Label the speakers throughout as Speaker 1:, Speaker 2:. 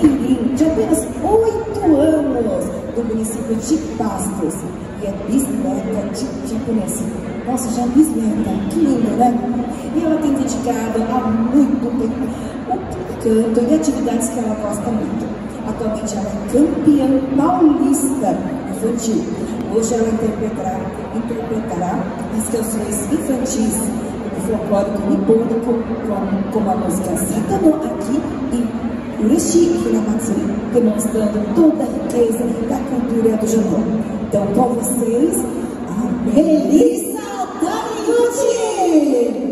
Speaker 1: Mirim, de apenas 8 anos, do município de Pastos. E é bisneta tipo assim. Nossa, já bisneta, que linda, né? E ela tem dedicado há muito tempo o canto e atividades que ela gosta muito. Atualmente ela é campeã paulista infantil. Hoje ela interpretará as canções infantis do folclórico nipônico, como a música Satano aqui em Urishi Hinamatsuri, demonstrando toda a riqueza da cultura do Japão. Então, com vocês, a Melissa Taniguchi!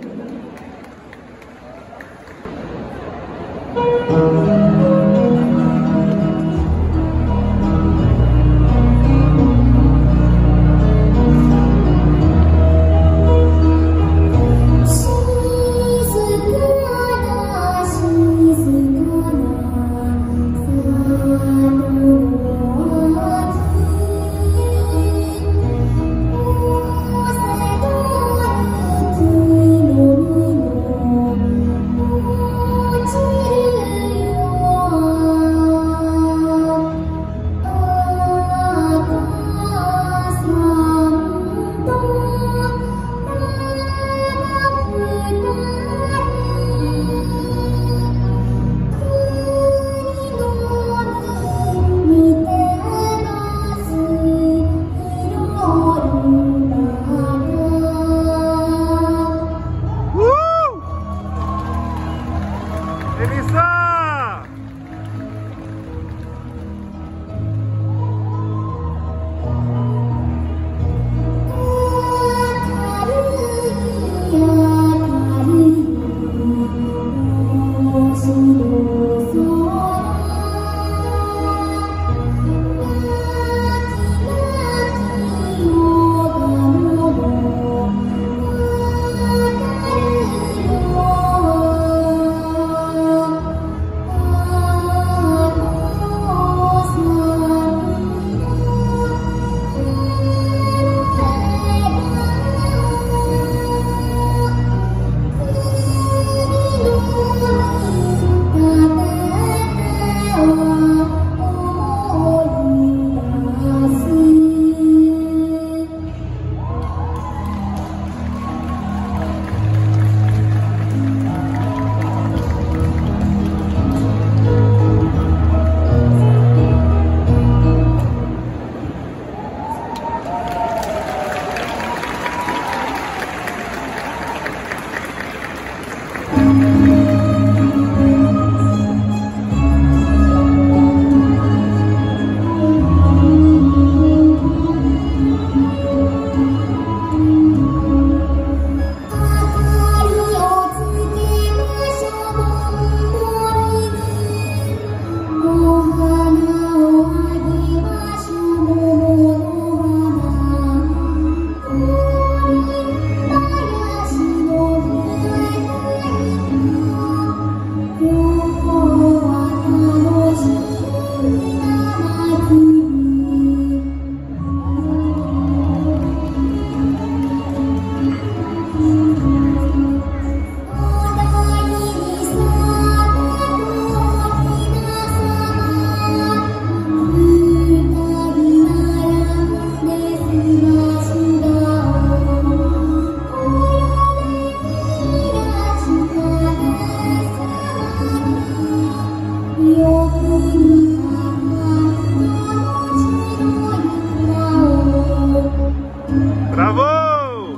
Speaker 2: Bravo!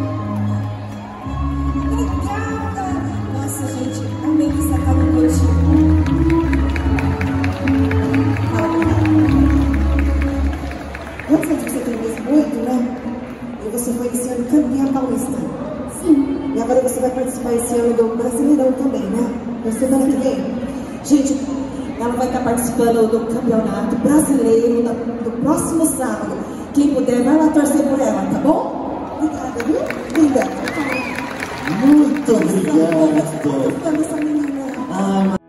Speaker 1: Obrigada! Nossa, gente, a Melissa tá no curso. Quantos anos você tem mesmo? 8, né? E você foi esse ano campeã paulista. Sim. E agora você vai participar esse ano do Brasileirão também, né? Na semana que vem. Gente, ela vai estar participando do campeonato brasileiro do próximo sábado. Quem puder, vai lá torcer por ela, tá bom? Obrigada, viu? Linda.
Speaker 3: Muito obrigado.
Speaker 1: Essa menina.